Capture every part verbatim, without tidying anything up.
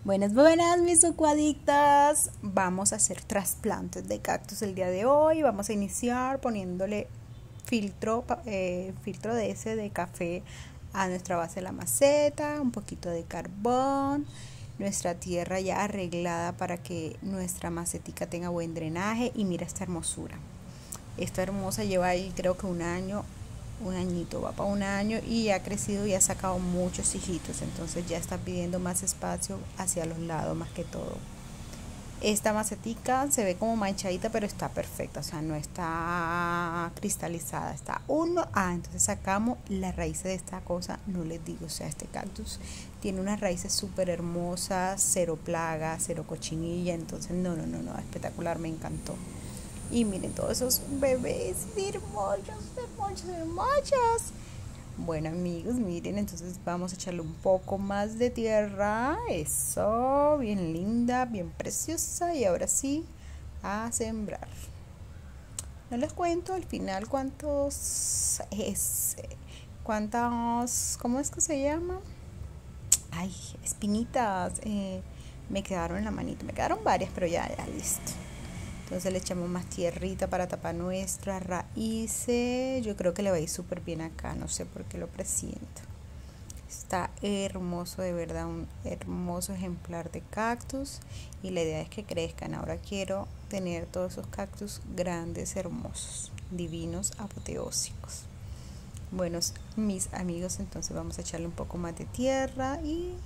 Buenas, buenas, mis sucuadictas. Vamos a hacer trasplantes de cactus el día de hoy. Vamos a iniciar poniéndole filtro, eh, filtro de ese de café a nuestra base de la maceta, un poquito de carbón, nuestra tierra ya arreglada para que nuestra macetica tenga buen drenaje. Y mira esta hermosura. Esta hermosa lleva ahí creo que un año, un añito, va para un año y ha crecido y ha sacado muchos hijitos, entonces ya está pidiendo más espacio hacia los lados más que todo. Esta macetica se ve como manchadita, pero está perfecta, o sea, no está cristalizada, está uno. Ah, entonces sacamos las raíces de esta cosa, no les digo, o sea, este cactus tiene unas raíces súper hermosas, cero plaga, cero cochinilla, entonces no, no, no, no, espectacular, me encantó. Y miren todos esos bebés hermosos, hermosos, hermosos. Bueno, amigos, miren, entonces vamos a echarle un poco más de tierra. Eso, bien linda, bien preciosa. Y ahora sí, a sembrar. No les cuento al final cuántos es, cuántas, ¿cómo es que se llama? Ay, espinitas. Eh, me quedaron en la manita, me quedaron varias, pero ya, ya, listo. Entonces le echamos más tierrita para tapar nuestras raíces. Yo creo que le va a ir súper bien acá, no sé por qué lo presiento. Está hermoso, de verdad, un hermoso ejemplar de cactus. Y la idea es que crezcan. Ahora quiero tener todos esos cactus grandes, hermosos, divinos, apoteósicos. Bueno, mis amigos, entonces vamos a echarle un poco más de tierra y...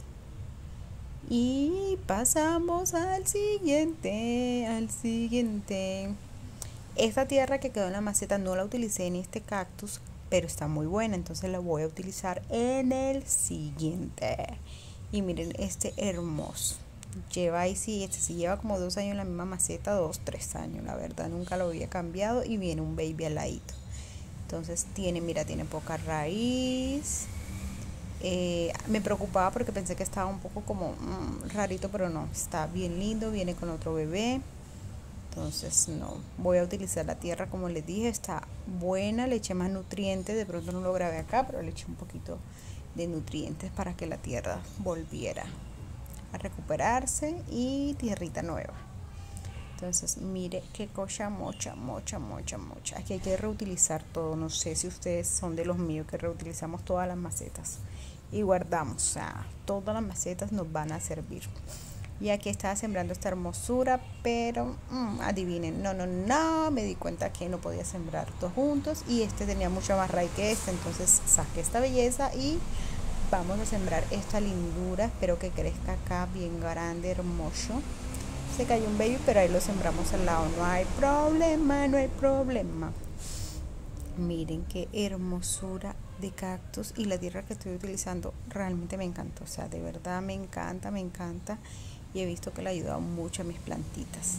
Y pasamos al siguiente, al siguiente. Esta tierra que quedó en la maceta no la utilicé en este cactus, pero está muy buena, entonces la voy a utilizar en el siguiente. Y miren este hermoso. Lleva ahí, sí, este sí lleva como dos años en la misma maceta, dos, tres años, la verdad, nunca lo había cambiado y viene un baby al ladito. Entonces tiene, mira, tiene poca raíz. Eh, me preocupaba porque pensé que estaba un poco como mmm, rarito, pero no, está bien lindo, viene con otro bebé. Entonces no, voy a utilizar la tierra como les dije, está buena, le eché más nutrientes, de pronto no lo grabé acá, pero le eché un poquito de nutrientes para que la tierra volviera a recuperarse y tierrita nueva. Entonces mire qué cosa mocha, mocha, mocha, mocha. Aquí hay que reutilizar todo, no sé si ustedes son de los míos que reutilizamos todas las macetas y guardamos, o sea, todas las macetas nos van a servir. Y aquí estaba sembrando esta hermosura, pero mmm, adivinen, no, no, no, me di cuenta que no podía sembrar dos juntos y este tenía mucha más raíz que este, entonces saqué esta belleza y vamos a sembrar esta lindura. Espero que crezca acá bien grande, hermoso. Se cayó un baby, pero ahí lo sembramos al lado, no hay problema, no hay problema. Miren qué hermosura de cactus, y la tierra que estoy utilizando realmente me encanta, o sea, de verdad me encanta, me encanta, y he visto que le ha ayudado mucho a mis plantitas.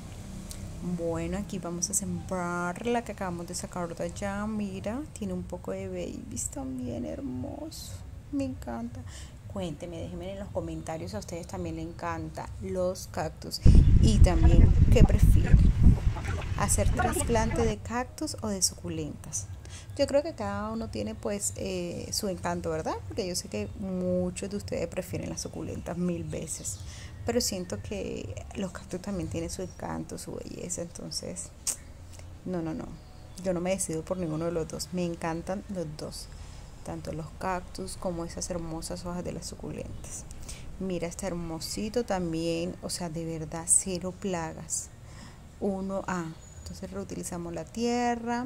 Bueno, aquí vamos a sembrar la que acabamos de sacar de allá. Mira, tiene un poco de babies también, hermoso, me encanta. Cuénteme, déjenme en los comentarios, a ustedes también les encanta los cactus y también qué prefieren, hacer trasplante de cactus o de suculentas. Yo creo que cada uno tiene pues eh, su encanto, ¿verdad? Porque yo sé que muchos de ustedes prefieren las suculentas mil veces, pero siento que los cactus también tienen su encanto, su belleza, entonces no, no, no, yo no me decido por ninguno de los dos, me encantan los dos, tanto los cactus como esas hermosas hojas de las suculentas. Mira, este hermosito también, o sea, de verdad, cero plagas. uno A. Entonces reutilizamos la tierra.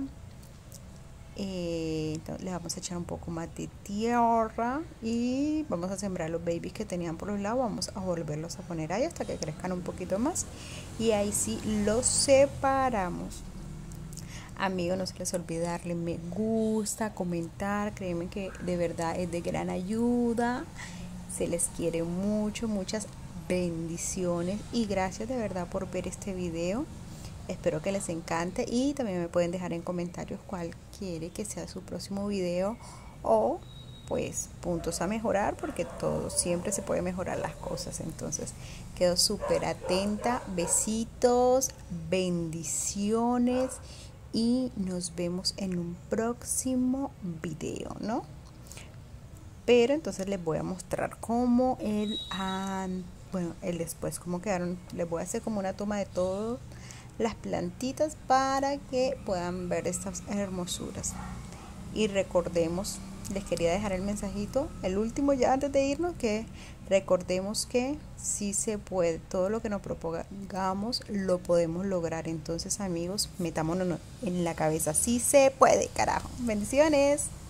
Eh, le vamos a echar un poco más de tierra y vamos a sembrar los babies que tenían por los lados. Vamos a volverlos a poner ahí hasta que crezcan un poquito más. Y ahí sí los separamos. Amigos, no se les olvide darle me gusta, comentar, créanme que de verdad es de gran ayuda, se les quiere mucho, muchas bendiciones y gracias de verdad por ver este video, espero que les encante y también me pueden dejar en comentarios cuál quiere que sea su próximo video o pues puntos a mejorar, porque todo siempre se puede mejorar las cosas. Entonces quedo súper atenta, besitos, bendiciones y nos vemos en un próximo video, ¿no? Pero entonces les voy a mostrar como el antes. bueno, el después cómo quedaron. Les voy a hacer como una toma de todas las plantitas para que puedan ver estas hermosuras. Y recordemos, les quería dejar el mensajito, el último ya antes de irnos, que recordemos que sí se puede, todo lo que nos propongamos lo podemos lograr. Entonces, amigos, metámonos en la cabeza, sí se puede, carajo. Bendiciones.